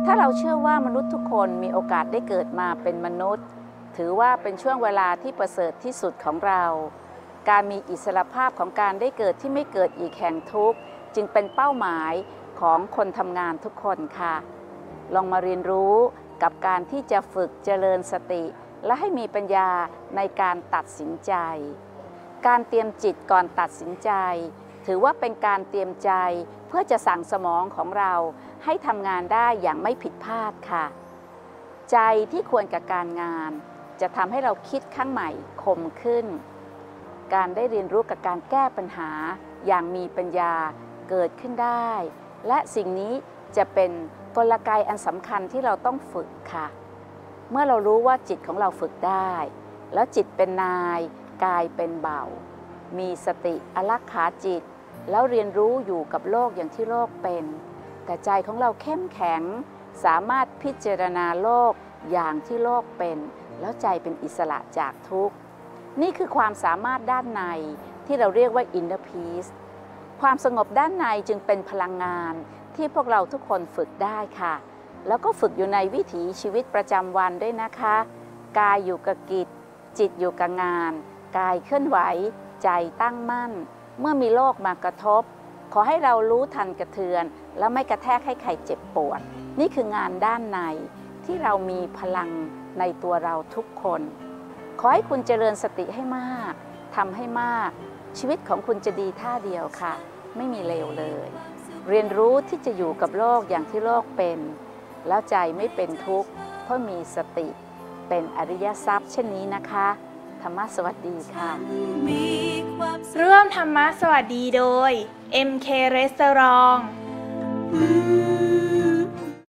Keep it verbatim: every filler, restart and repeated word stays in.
ถ้าเราเชื่อว่ามนุษย์ทุกคนมีโอกาสได้เกิดมาเป็นมนุษย์ถือว่าเป็นช่วงเวลาที่ประเสริฐที่สุดของเราการมีอิสรภาพของการได้เกิดที่ไม่เกิดอีกแห่งทุกข์จึงเป็นเป้าหมายของคนทำงานทุกคนค่ะลองมาเรียนรู้กับการที่จะฝึกเจริญสติและให้มีปัญญาในการตัดสินใจการเตรียมจิตก่อนตัดสินใจถือว่าเป็นการเตรียมใจเพื่อจะสั่งสมองของเราให้ทำงานได้อย่างไม่ผิดพลาดค่ะใจที่ควรกับการงานจะทำให้เราคิดข้างใหม่คมขึ้นการได้เรียนรู้กับการแก้ปัญหาอย่างมีปัญญาเกิดขึ้นได้และสิ่งนี้จะเป็นกลไกอันสำคัญที่เราต้องฝึกค่ะเมื่อเรารู้ว่าจิตของเราฝึกได้แล้วจิตเป็นนายกายเป็นเบามีสติอารักขาจิตแล้วเรียนรู้อยู่กับโลกอย่างที่โลกเป็นแต่ใจของเราเข้มแข็งสามารถพิจารณาโลกอย่างที่โลกเป็นแล้วใจเป็นอิสระจากทุกข์นี่คือความสามารถด้านในที่เราเรียกว่า inner peace ความสงบด้านในจึงเป็นพลังงานที่พวกเราทุกคนฝึกได้ค่ะแล้วก็ฝึกอยู่ในวิถีชีวิตประจำวันด้วยนะคะกายอยู่กับกิจจิตอยู่กับงานกายเคลื่อนไหวใจตั้งมั่นเมื่อมีโลกมากระทบขอให้เรารู้ทันกระเทือนและไม่กระแทกให้ใครเจ็บปวดนี่คืองานด้านในที่เรามีพลังในตัวเราทุกคนขอให้คุณเจริญสติให้มากทำให้มากชีวิตของคุณจะดีท่าเดียวค่ะไม่มีเลวเลยเรียนรู้ที่จะอยู่กับโลกอย่างที่โลกเป็นแล้วใจไม่เป็นทุกข์เพราะมีสติเป็นอริยทรัพย์เช่นนี้นะคะธรรมะสวัสดีค่ะร่วมธรรมะสวัสดีโดย เอ็ม เค Restaurant